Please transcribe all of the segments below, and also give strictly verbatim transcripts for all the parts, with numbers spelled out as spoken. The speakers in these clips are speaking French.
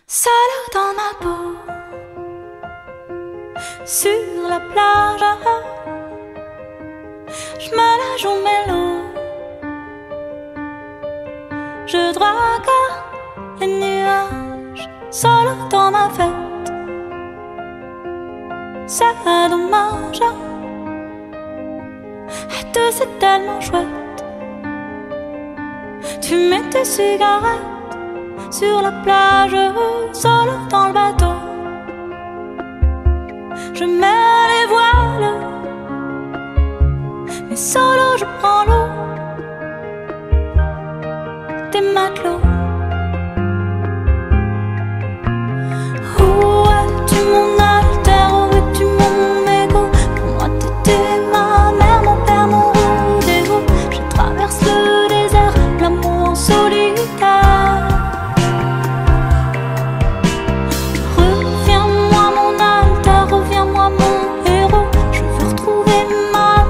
Seule dans ma peau, sur la plage, je me la joue mélo. Je drague les nuages, seule dans ma fête. C'est dommage, être c'est tellement chouette. Tu mets tes cigarettes sur la plage, seul dans le bateau. Je mets les voiles, mais solo je prends l'eau des matelots. Où es-tu mon alter, où es-tu mon mégot? Pour moi t'étais ma mère, mon père, mon rodéo. Je traverse le désert, l'amour en solitaire.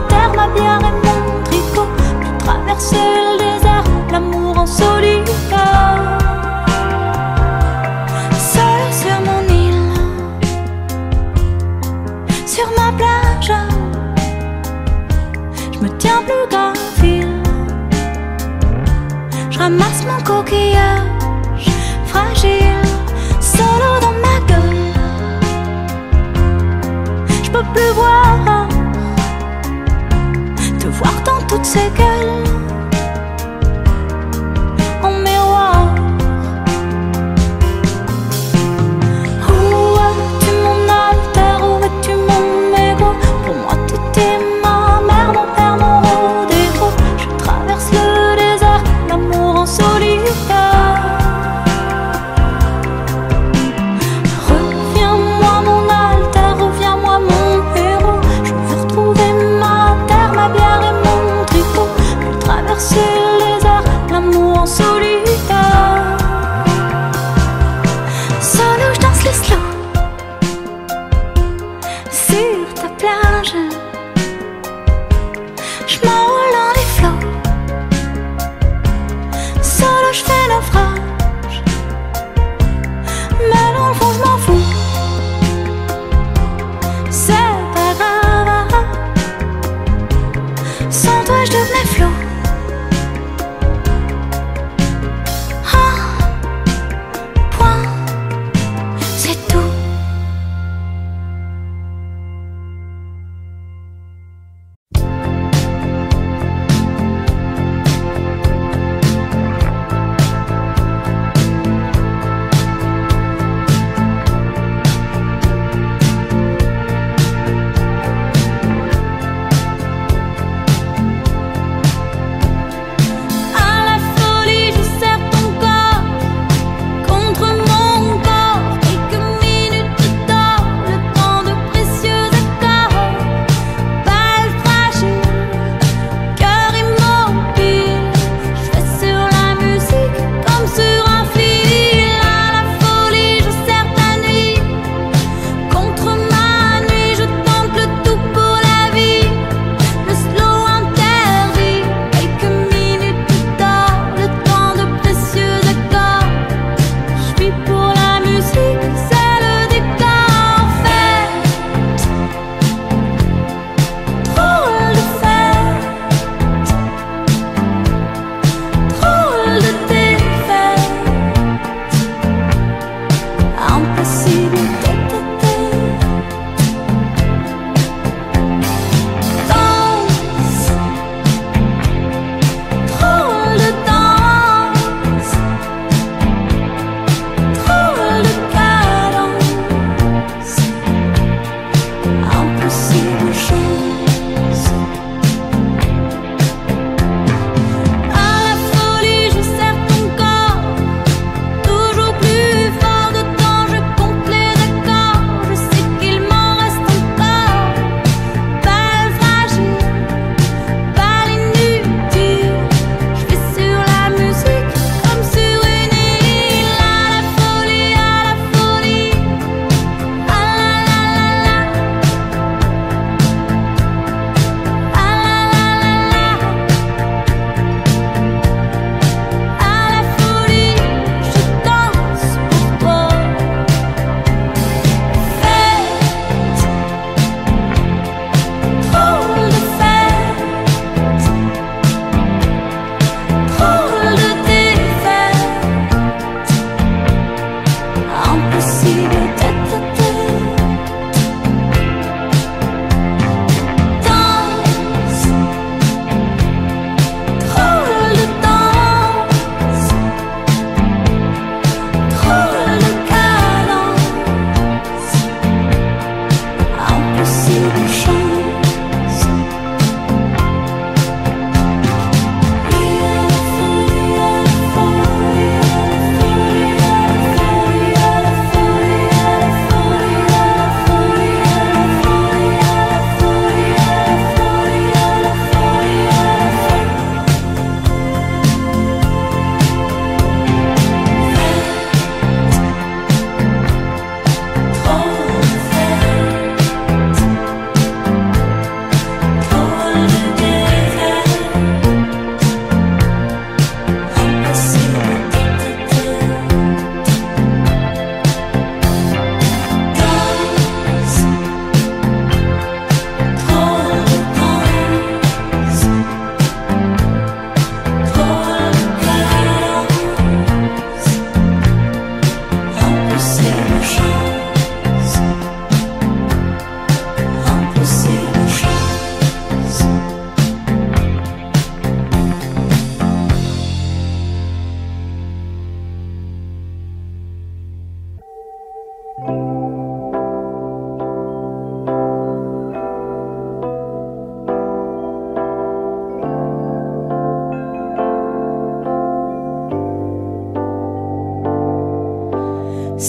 C'est le désert, l'amour en solitaire.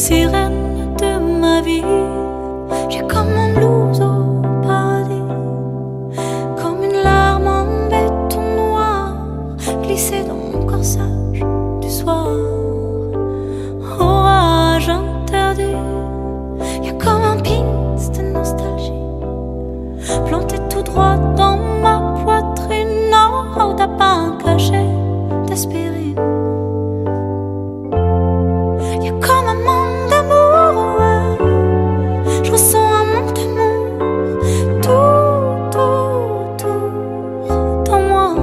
sirène de ma vie. J'ai comme un blues au paradis, comme une larme en béton noir glissée dans mon corsage du soir. Orage interdit, y'a comme un pince de nostalgie planté tout droit dans ma poitrine. Oh, t'as pas un cachet d'aspirine. Y'a comme un manque d'amour, ouais. Je ressens un manque d'amour tout autour dans moi.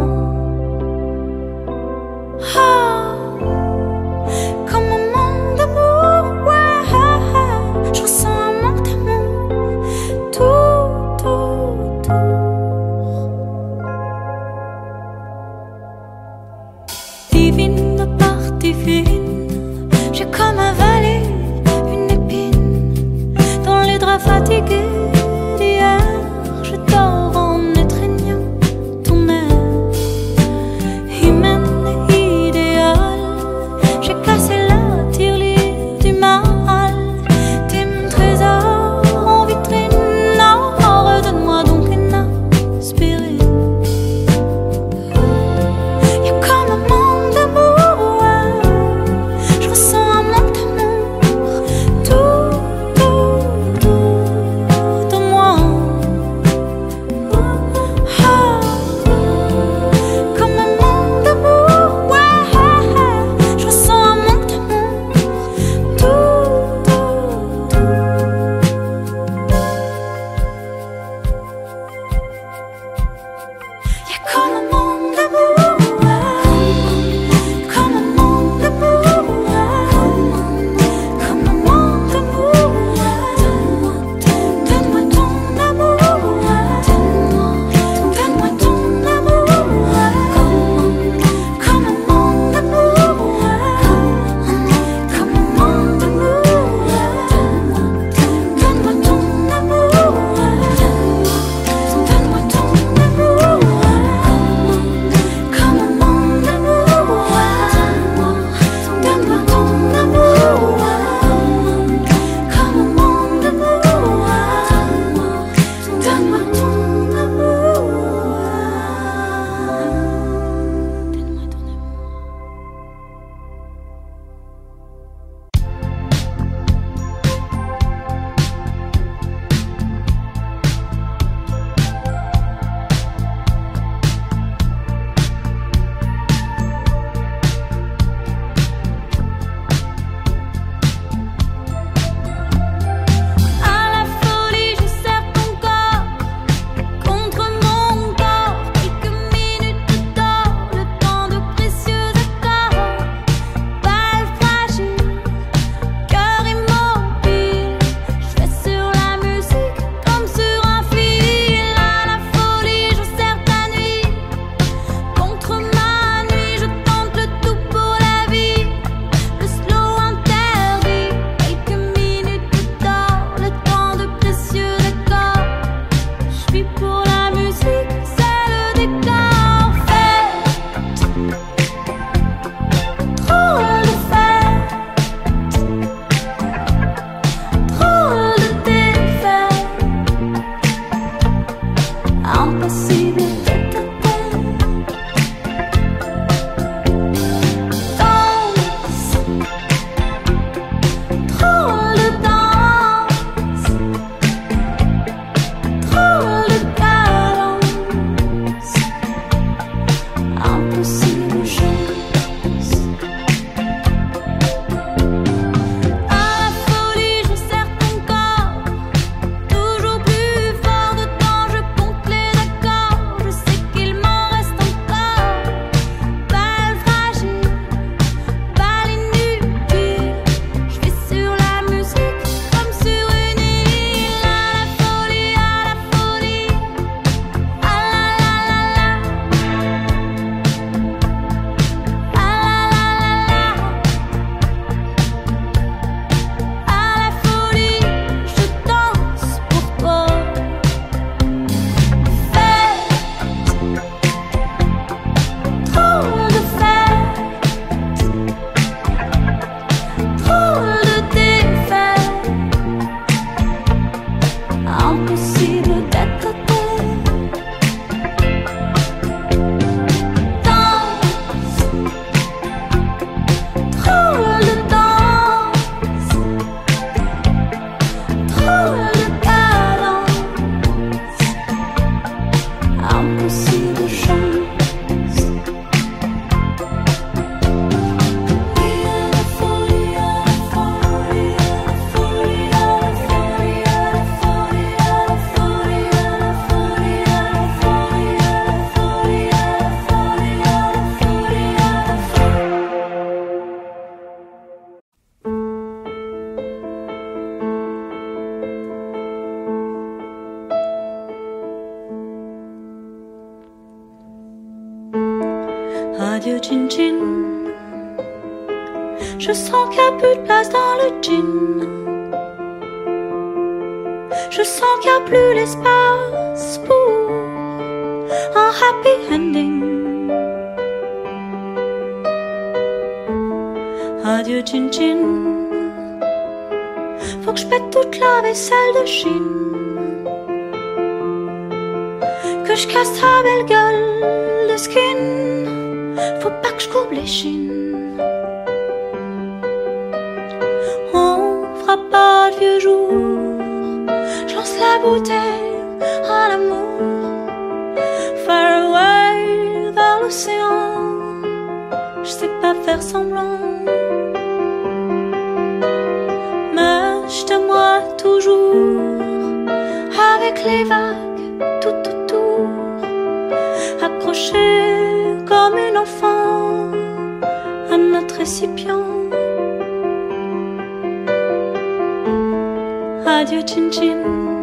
Ah, comme un manque d'amour, ouais. Je ressens un manque d'amour tout autour. Vivre Je sens qu'il n'y a plus de place dans le jean. Je sens qu'il n'y a plus l'espace pour un happy ending. Adieu chin chin. Faut que je pète toute la vaisselle de Chine, que je casse ta belle gueule de skin. Faut pas que je courbe les chines. On fera pas de vieux jours. Je lance la bouteille à l'amour. Far away vers l'océan. Je sais pas faire semblant. Je t'aimerai toujours, avec les vagues tout autour, accrochée comme une enfant à notre récipient. Adieu chin chin.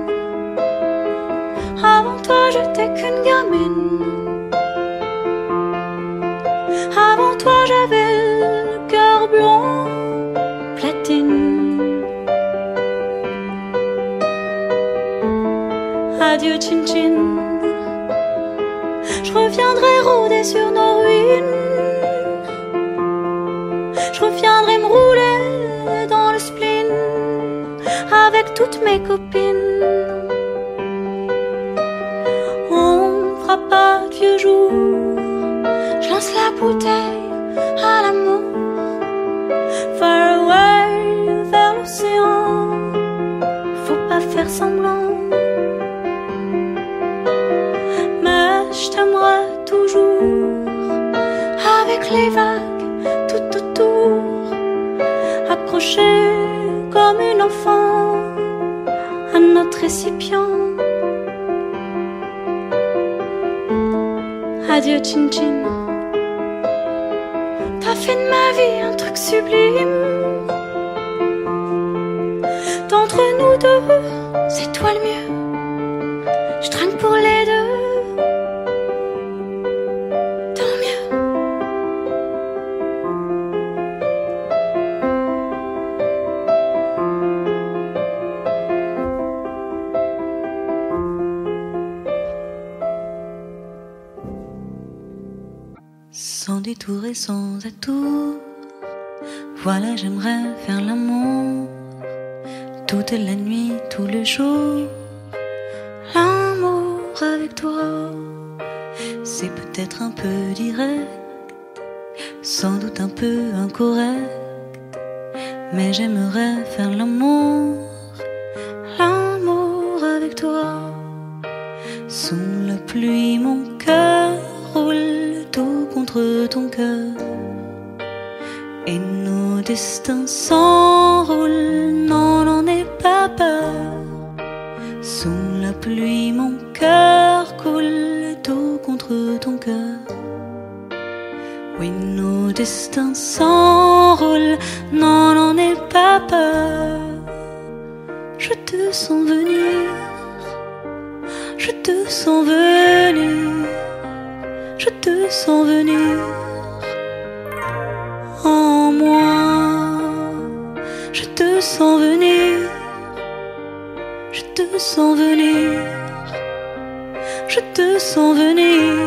Avant toi j'étais qu'une gamine. Avant toi j'avais le cœur blond platine. Adieu chin chin. Je reviendrai rôder sur nos ruines. Je reviendrai me rouler dans le spleen avec toutes mes copines. On fera pas de vieux jours. Je lance la bouteille à l'amour. Far away vers l'océan. Faut pas faire semblant. Je t'aimerai toujours, avec les vagues tout autour, accrochée comme une enfant à notre récipient. Adieu chin chin. T'as fait de ma vie un truc sublime. D'entre nous deux, c'est toi le mieux. Je trinque pour les deux. Sans détour et sans atout, voilà j'aimerais faire l'amour toute la nuit, tout le jour. L'amour avec toi, c'est peut-être un peu direct, sans doute un peu incorrect, mais j'aimerais faire l'amour, l'amour avec toi. Sous la pluie mon cœur roule tout contre ton cœur, et nos destins s'enroulent, non, n'en aie pas peur. Sous la pluie mon cœur coule tout contre ton cœur. Oui, nos destins s'enroulent, non, n'en aie pas peur. Je te sens venir, je te sens venir, je te sens venir en moi. Je te sens venir, je te sens venir, je te sens venir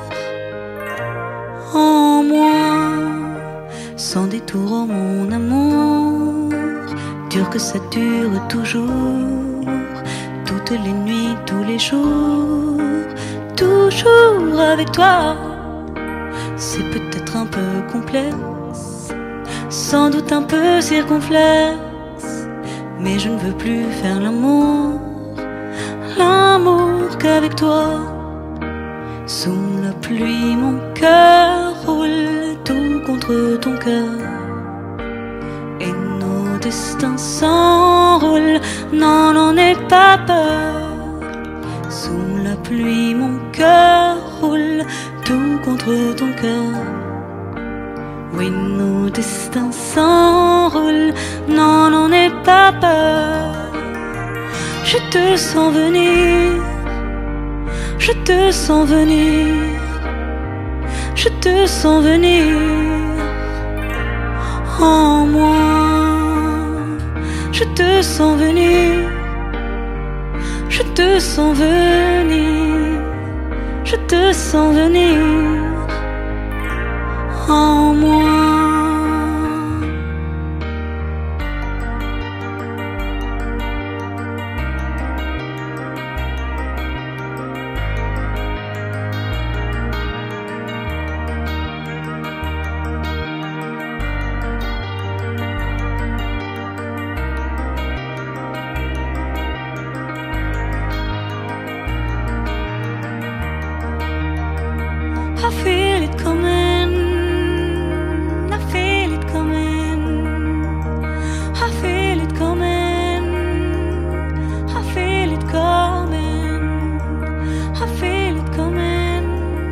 en moi. Sans détour, oh mon amour, dur que ça dure toujours, toutes les nuits, tous les jours, toujours avec toi. C'est peut-être un peu complexe, sans doute un peu circonflexe, mais je ne veux plus faire l'amour, l'amour qu'avec toi. Sous la pluie mon cœur roule tout contre ton cœur, et nos destins s'enroulent, non, n'en aie pas peur. Sous la pluie mon cœur roule tout contre ton cœur. Oui, nos destins s'enroulent, non, n'en aie pas peur. Je te sens venir, je te sens venir, je te sens venir en moi. Je te sens venir, je te sens venir, je te sens venir en moi. I feel it coming, I feel it coming, I feel it coming, I feel it coming, I feel it coming.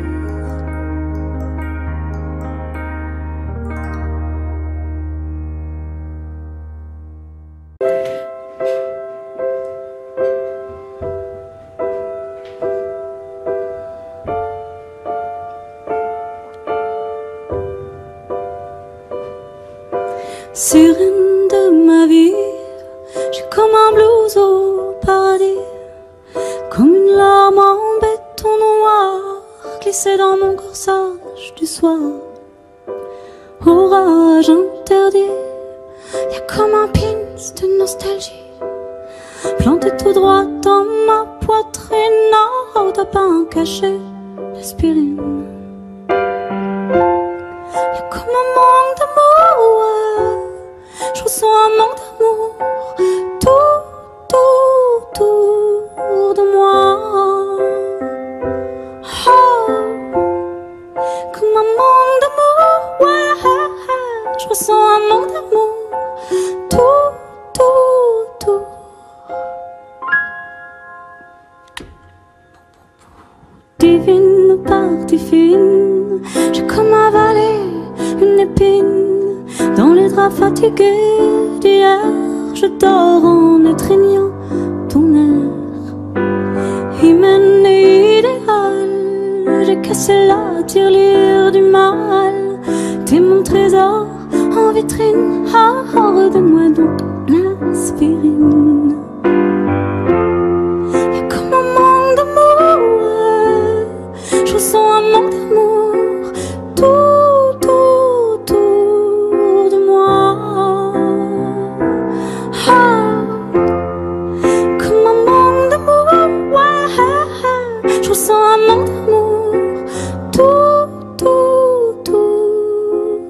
Sirène de ma vie, j'ai comme un blues au paradis, comme une larme en béton noir glissée dans mon corsage du soir. Orage interdit, y'a comme un pins de nostalgie planté tout droit dans ma poitrine. Oh, t'as pas un cachet d'aspirine. Y'a comme un manque d'amour, ouais. Je ressens un manque d'amour tout, tout, autour de moi. Oh, comme un manque d'amour, ouais. Je ressens un manque d'amour tout, tout, tout. Divine partie fine, j'ai comme avalé une épine. Dans les draps fatigués d'hier, je dors en étreignant ton air hymen et idéal. J'ai cassé la tirelire du mal. T'es mon trésor en vitrine. Ah, oh, redonne-moi donc l'aspirine. Y'a comme un manque d'amour, ouais. Je ressens un manque d'amour tout, tout, tout de moi. Ah, comme un manque d'amour, ouais. Je ressens un manque d'amour tout, tout, tout.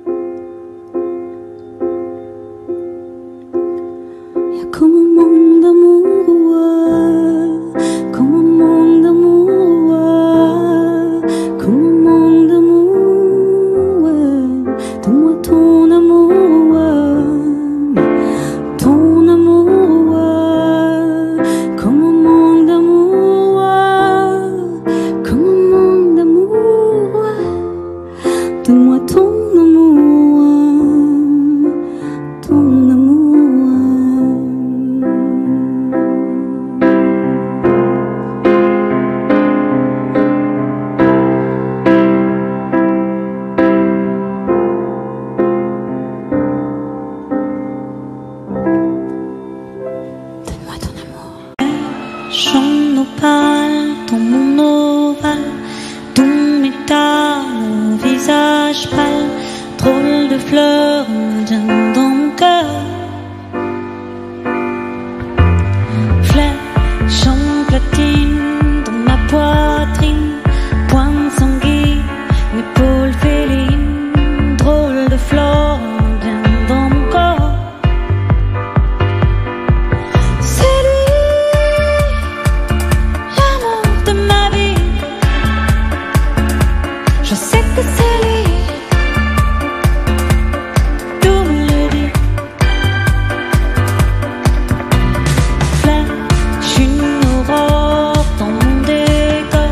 Y'a comme un manque d'amour, ouais. Comme un manque d'amour, ouais. Comme un manque d'amour, ouais. Donne-moi ton amour, ouais. Ton amour, ouais. Comme un manque d'amour, ouais. Comme un manque d'amour, ouais. Donne-moi ton amour, ouais. Ton amour, ouais. Donne-moi ton amour. Champ opale dans mon ovale, ton métal au visage pâle, drôle de fleurs indiennes dans mon cœur. Flèche en platine dans ma poitrine, pointe sanguine, épaule féline, drôle de fleurs indiennes dans mon corps. C'est lui, l'amour de ma vie. Je sais que c'est lui, Tout me le dit. Flèche une aurore dans mon décor,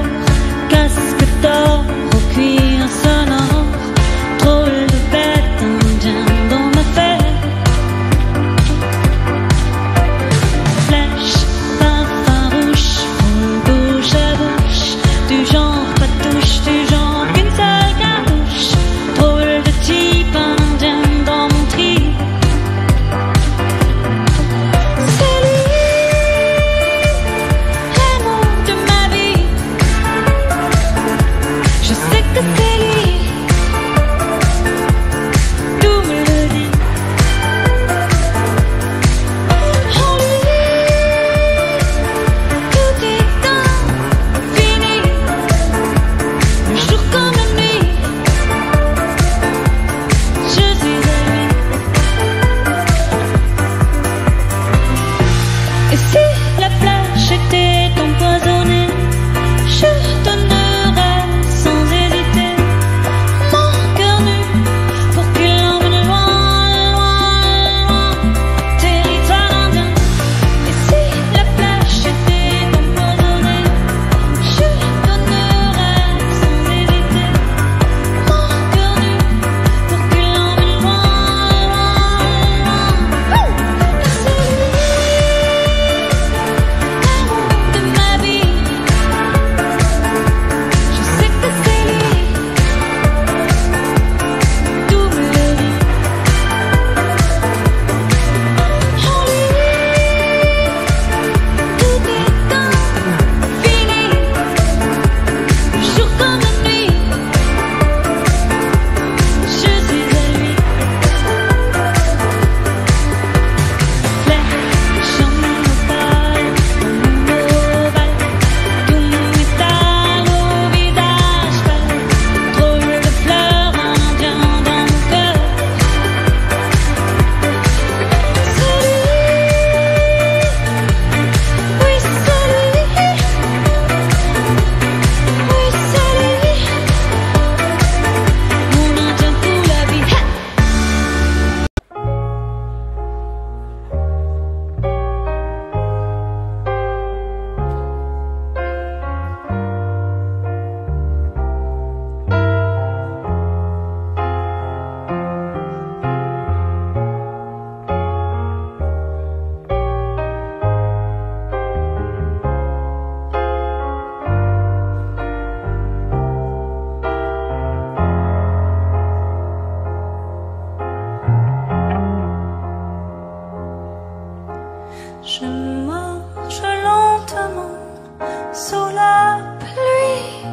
Je marche lentement sous la pluie,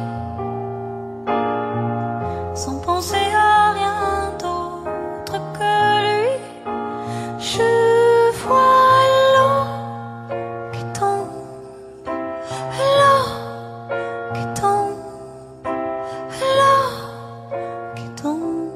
sans penser à rien d'autre que lui. Je vois l'eau qui tombe, l'eau qui tombe, l'eau qui tombe.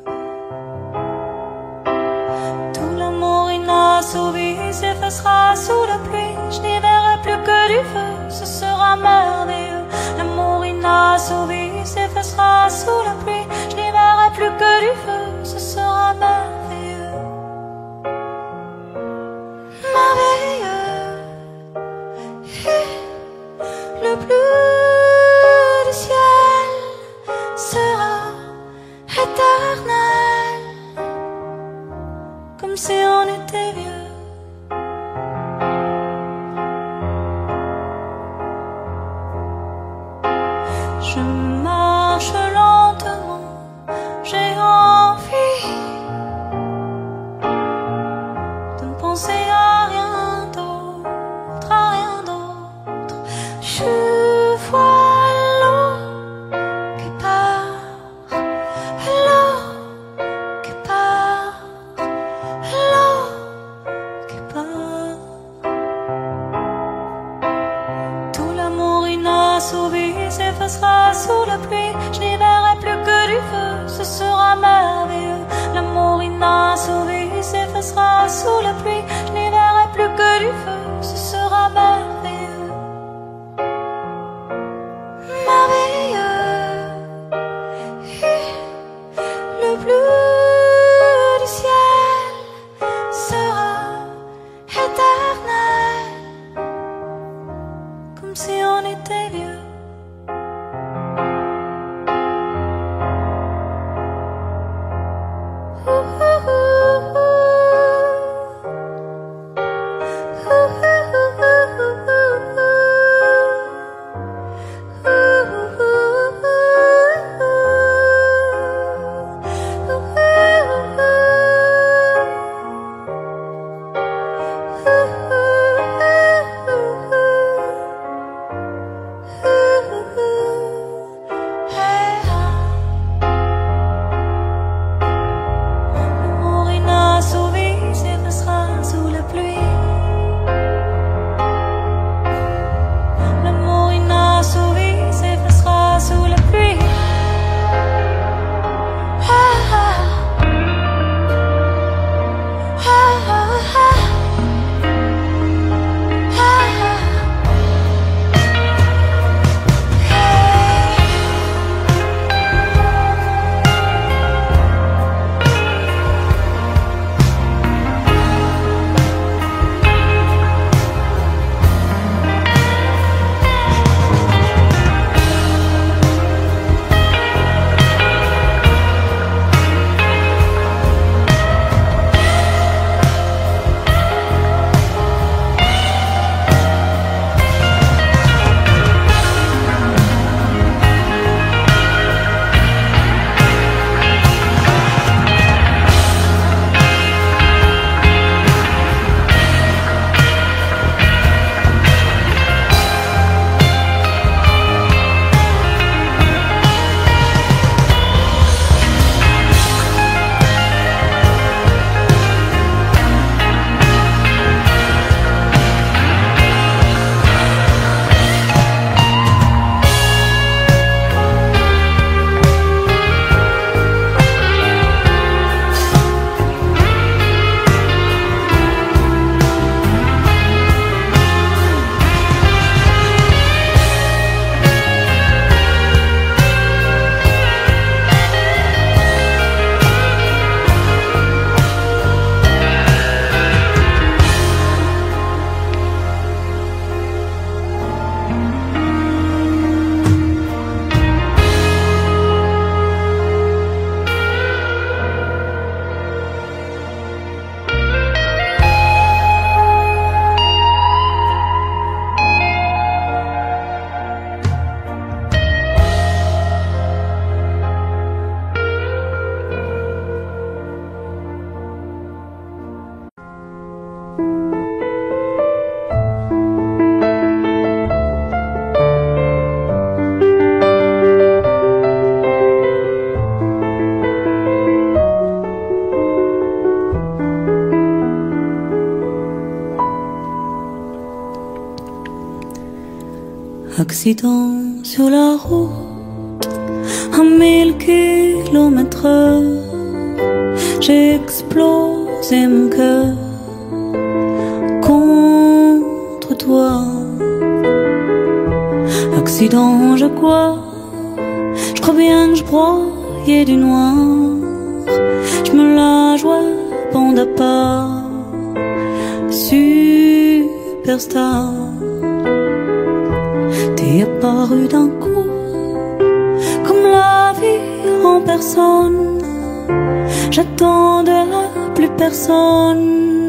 Tout l'amour inassouvi s'effacera sous la pluie. Je n'y verrai plus que du feu, ce sera merveilleux. L'amour inassouvi s'effacera sous la pluie. Je n'y verrai plus que du feu, ce sera merveilleux. Merveilleux. Le bleu du ciel sera éternel, comme si on était vieux. Je marche lentement, j'ai envie de ne penser à rien d'autre, à rien d'autre. Je vois l'eau qui part, l'eau qui part, l'eau qui part. Tout l'amour inassouvi s'effacera sous la pluie. Je n'y verrai plus que du feu, ce sera merveilleux. L'amour inassouvi s'effacera sous la pluie. Je n'y verrai plus que du feu, ce sera merveilleux. Merveilleux. Le bleu du ciel sera éternel, comme si on était vieux. Ooh, ooh, ooh, ooh. Accident sur la route, à mille kilomètres heure, j'ai explosé mon cœur contre toi. Accident, je crois, je crois bien que je broyais du noir. Je me la jouais bande à part, superstar. T'es apparu d'un coup, comme la vie en personne. J'attendais plus personne.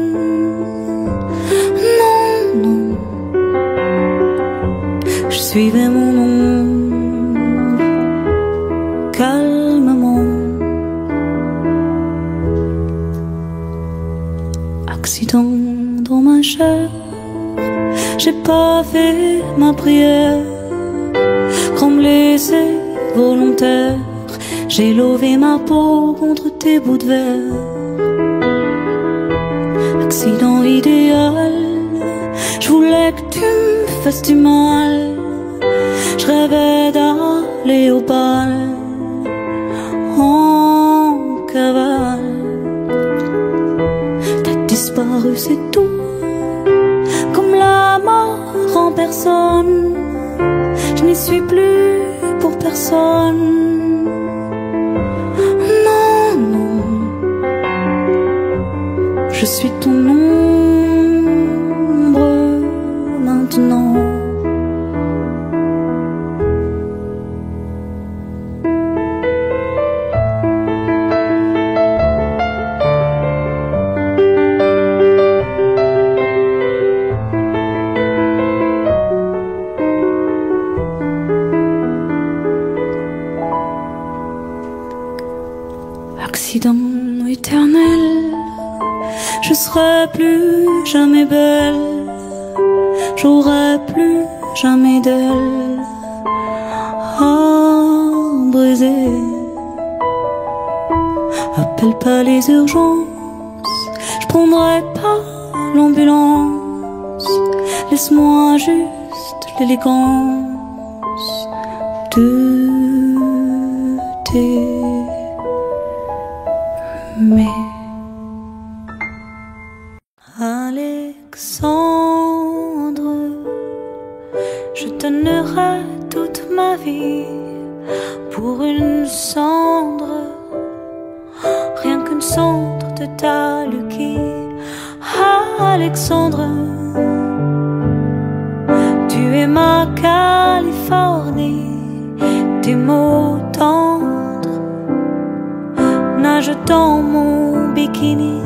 Non, non, je suivais mon ombre calmement. Accident dans ma chair, j'ai pas fait ma prière. Grand blessé volontaire, j'ai lové ma peau contre tes bouts de verre. Accident idéal, je voulais que tu me fasses du mal. Je rêvais d'aller au bal en cavale. T'as disparu, c'est tout, comme la mort en personne. Je n'y suis plus pour personne. Non, non, je suis ton ombre maintenant. Accident éternel, je serai plus jamais belle, j'aurai plus jamais d'aile à briser. Appelle pas les urgences, je prendrai pas l'ambulance. Laisse-moi juste l'élégance de tes mais Alexandre, je donnerai toute ma vie pour une cendre, rien qu'une cendre de ta Lucky. Alexandre, tu es ma Californie, tes mots tendres nage dans mon bikini.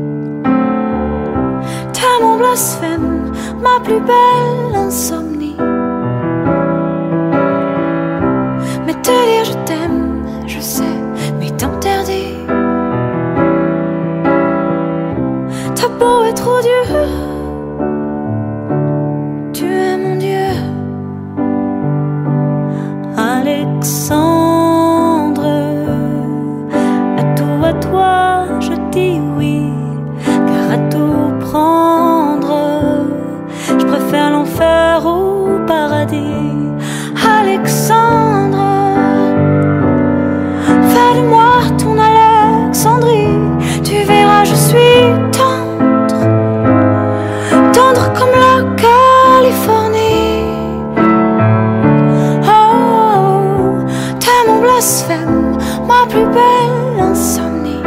T'as mon blasphème, ma plus belle insomnie. Mais te dire je t'aime, je sais, mais t'interdis. Ta peau est trop dure, tu es mon Dieu. Alexandre, à toi je dis oui, car à tout prendre, je préfère l'enfer au paradis. Alexandre, fais de moi ton Alexandrie. Tu verras, je suis tendre, tendre comme la Californie. Oh, oh, t'es mon blasphème, ma plus belle insomnie.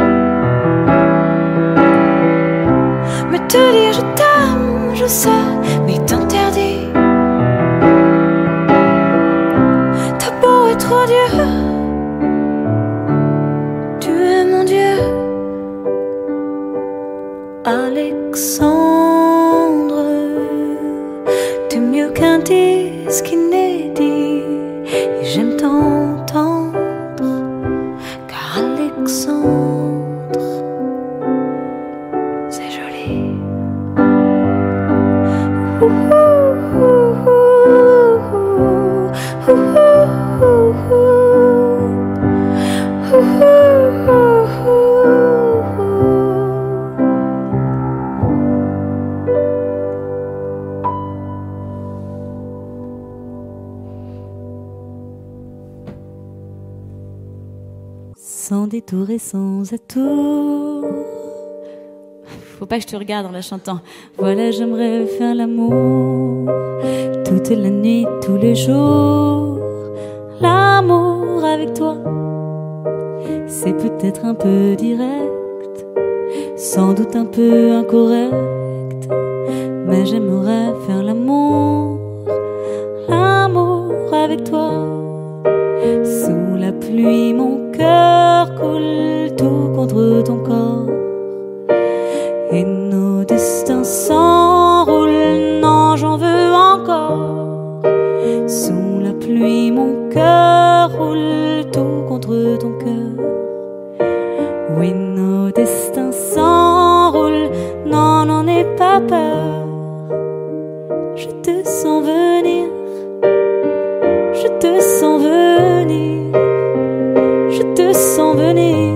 Mais te dire je t'aime, je sais, mais t'interdis. Ta peau est trop dure, tu es mon Dieu. Alexandre, t'es mieux qu'un disque inédit, et j'aime t'entendre, car Alexandre, c'est joli. Ouh, ouh, ouh, ouh, ouh, ouh, ouh, ouh. détour et sans atour. Faut pas que je te regarde en la chantant. Voilà, j'aimerais faire l'amour toute la nuit, tous les jours. L'amour avec toi, c'est peut-être un peu direct, sans doute un peu incorrect, mais j'aimerais faire l'amour, l'amour avec toi. Sous la pluie, mon cœur coule tout contre ton corps, et nos destins s'enroulent. Non, j'en veux encore. Sous la pluie, mon cœur roule tout contre ton cœur. Oui, nos destins s'enroulent. Non, n'en aie pas peur. Je te sens venir. Je te sens venir. Je te sens venir.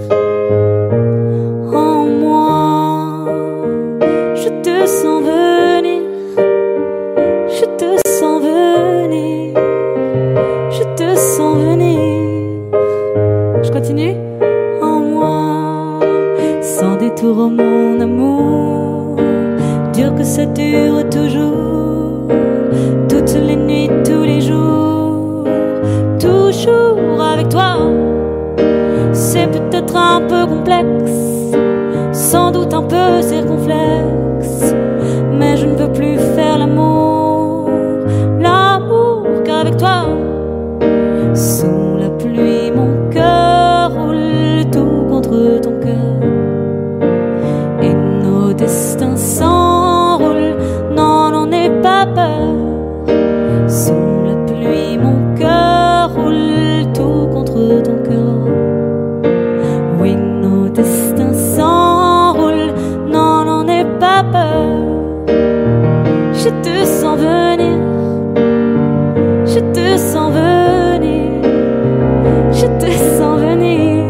En moi, je te sens venir. Je te sens venir. Je te sens venir. Je continue. En moi, sans détour, oh mon amour, dur que ça dure toujours, toutes les nuits, tous les jours, toujours avec toi. C'est peut-être un peu complexe, sans doute un peu circonflexe, mais je ne veux plus faire l'amour, l'amour qu'avec toi. Sous la pluie, mon cœur roule tout contre ton cœur, et nos destins s'enroulent. Non, n'en aie pas peur. Sous la pluie, mon cœur roule tout contre ton cœur. Oui, nos destins s'enroulent. Non, n'en aie pas peur. Je te sens venir. Je te sens venir. Je te sens venir.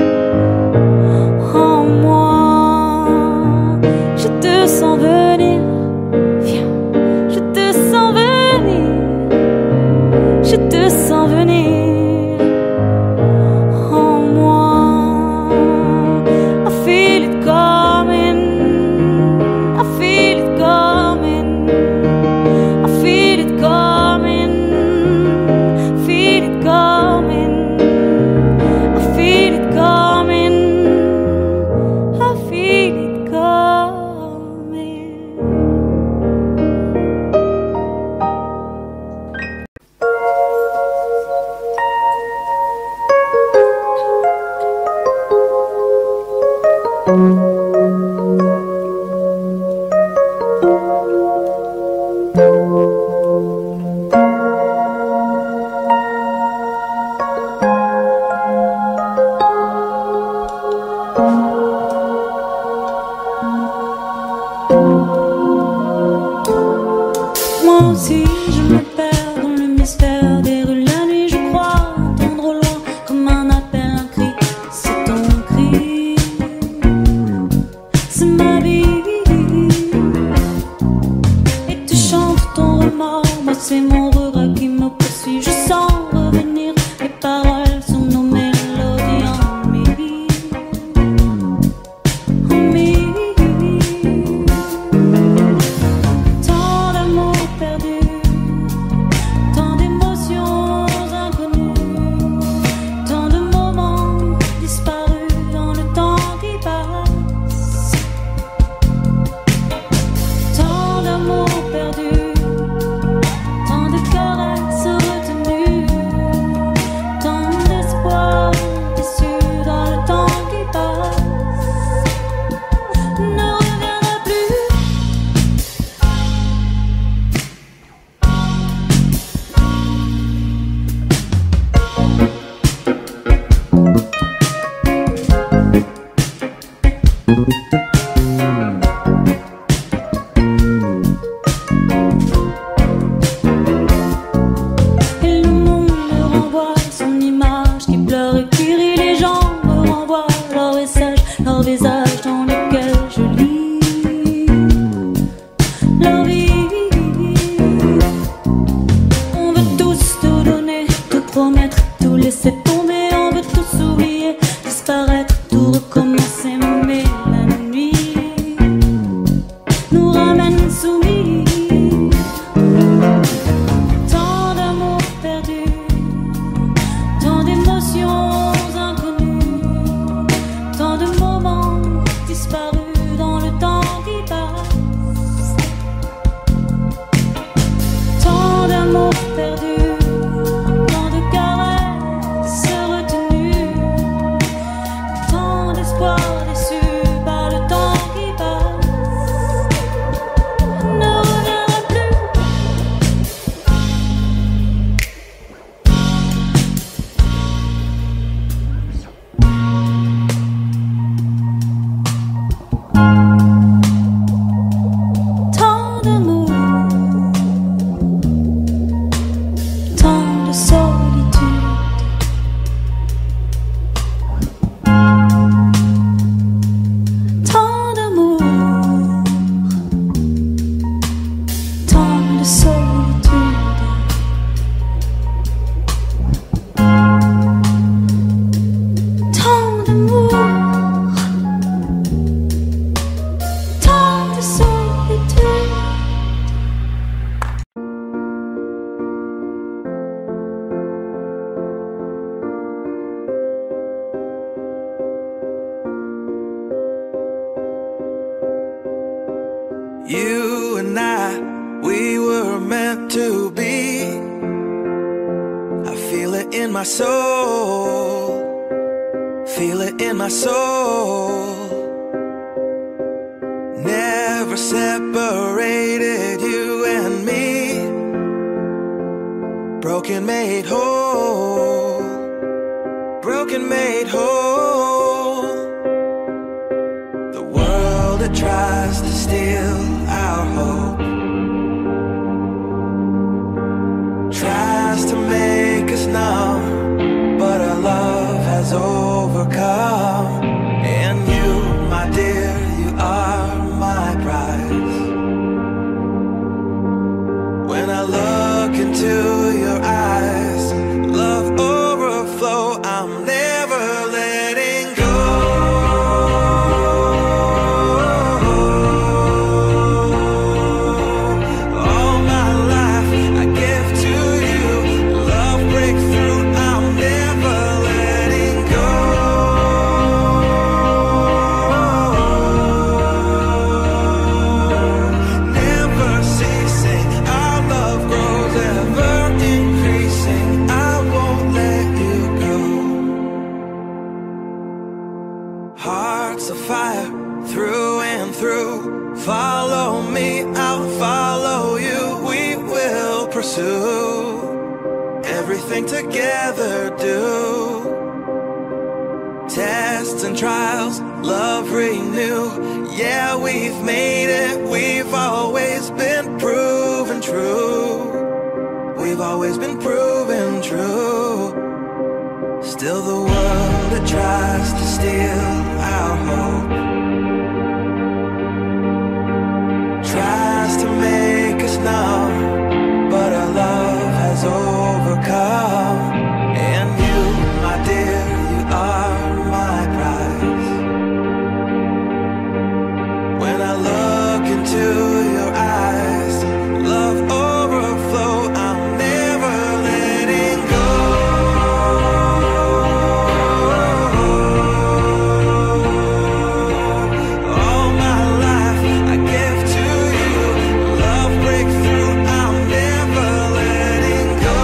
En moi, je te sens venir. Viens, je te sens venir. Je te sens venir. En moi, I feel it coming. I feel it coming. I feel it coming. Feel it coming. I feel it coming. I feel it coming. Moi aussi je me perds dans le mystère des rues la nuit. Je crois entendre au loin comme un appel, un cri. C'est ton cri, c'est ma vie. Et tu chantes ton remords, moi c'est mon regret qui me poursuit. Je sens revenir les paroles sur nos mélodies en mi, en mi. Tant d'amour perdu, tant d'émotions inconnues, tant de moments disparus dans le temps qui passe. Tant d'amour perdu, tant de you and I, we were meant to be. I feel it in my soul, feel it in my soul. Never separated, you and me. Broken made whole, broken made whole. The world that tries to steal our hope tries to make us numb, but our love has overcome. And you, my dear, you are my prize. When I look into your eyes, love overflow, I'm never letting go. All my life I give to you, love breakthrough, I'm never letting go. Never ceasing, our love grows, ever increasing, I won't let you go. Hearts of fire, through and through. Follow me, I'll follow you. We will pursue everything together, do. Tests and trials, love renew. Yeah, we've made it, we've always been proven true. We've always been proven true. Still the world that tries to steal our hope tries to make us numb, but our love has overcome. And you, my dear, you are my prize. When I look into your eyes, love overflow, I'm never letting go. All my life I give to you, love breakthrough, I'm never letting go.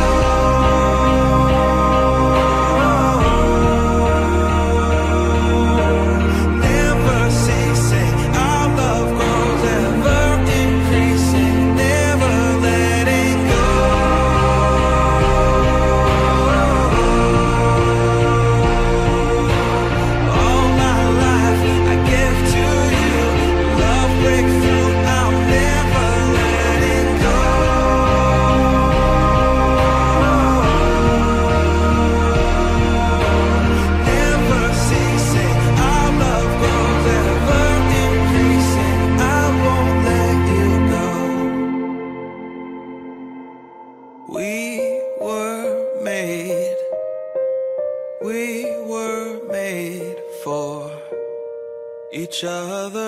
Never ceasing, our love grows, ever increasing, never letting go. All my life I give to you, love breakthrough, I'm never letting go. Never ceasing, our love grows, ever increasing, I won't let you go. We were made, we were made for each other.